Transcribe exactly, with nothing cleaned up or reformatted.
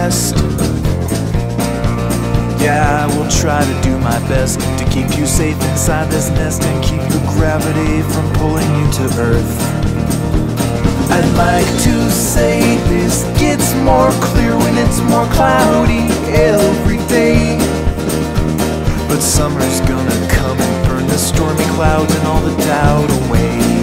rest. Yeah, I will try to do my best to keep you safe inside this nest and keep the gravity from pulling you to earth. I'd like to say this gets more clear when it's more cloudy every day, but summer's gonna come and burn the stormy clouds and all the doubt away.